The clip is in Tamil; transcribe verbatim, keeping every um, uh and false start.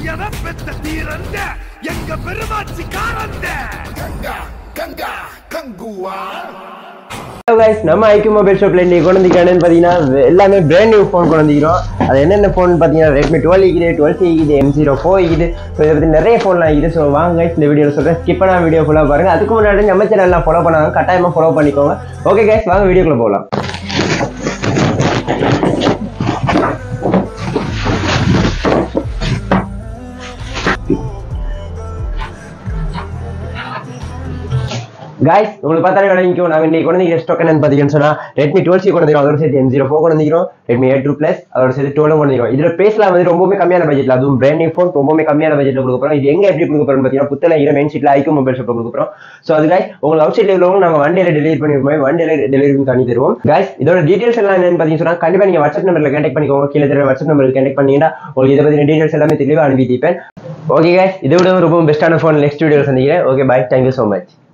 என பெத்த தீரந்த எங்க பெருமாச்சி காரந்த கங்கா கங்கா கங்குவா. Hello guys, நம்ம ஐக்யூ மொபைல் ஷாப்ல இன்னைக்கு கொண்டு வந்திருக்கானு பாத்தீங்கன்னா எல்லாமே பிராண்ட் நியூ ஃபோன் கொண்டு வந்திருக்கோம். அது என்னென்ன ஃபோன் பாத்தீங்கன்னா Redmi twelve இருக்குது, twelve C இருக்குது, M zero four இருக்குது. ஸோ இதை பத்தி நிறைய ஃபோன்லாம் இருக்குது. ஸோ வாங்க guys இந்த வீடியோவில் சொல்றேன், ஸ்கிப் பண்ணா வீடியோ ஃபுல்லாக பாருங்க. அதுக்கு முன்னாடி நம்ம சேனல்லாம் ஃபாலோ பண்ணாங்க, கட்டாயமா ஃபாலோ பண்ணிக்கோங்க. ஓகே guys, வாங்க வீடியோக்குள்ள போகலாம். Guys, உங்களுக்கு பார்த்தாலே விளங்கிக்கும். நாங்கள் இன்னைக்கு கொண்டு வந்து ஸ்டாக் என்னன்னு பார்த்தீங்கன்னு சொன்னா Redmi twelve C கொண்டு வந்துருக்கோம், அதோட சேர்த்து M zero four கொண்டு வந்துருக்கோம், Redmi eight two Plus அதோட சேர்த்து twelve கொண்டு வந்துருக்கோம். இதுல பேசலாம் வந்து ரொம்பவே கம்மியான பட்ஜெட்ல, அதுவும் பிராண்ட் நியூ ஃபோன் ரொம்பவே கம்மியான பட்ஜெட்ல கொடுக்க போறோம். இது எங்க எப்படி கொடுக்க போறோம் பார்த்தீங்கன்னா புத்தளம் இர மெயின் சீட்ல ஐக்யூ மொபைல் ஷாப்ல கொடுக்க போறோம். ஸோ அது guys உங்களுக்கு அவுட் சைட்ல உள்ளவங்க நாங்கள் ஒன் டேல டெலிவரி பண்ணிருக்கோம், ஒன் டேல டெலிவரி பண்ணி தருவோம். guys இதோட டீடைல்ஸ் எல்லாம் என்னன்னு பார்த்தீங்கன்னா சொன்னா கண்டிப்பா நீங்க வாட்ஸ்அப் நம்பர்ல கான்டாக்ட் பண்ணிக்கோங்க. கீழே தெரிய வாட்ஸ்அப் நம்பருக்கு கான்டாக்ட் பண்ணீங்கன்னா உங்களுக்கு இதை பத்தின டீடைல்ஸ் எல்லாமே தெளிவாக அனுப்பி தீப்பேன். ஓகே guys, இதை விட ரொம்ப பெஸ்டான ஃபோன் நெக்ஸ்ட் வீடியோல சந்திக்கிறேன். Okay bye, thank you so much.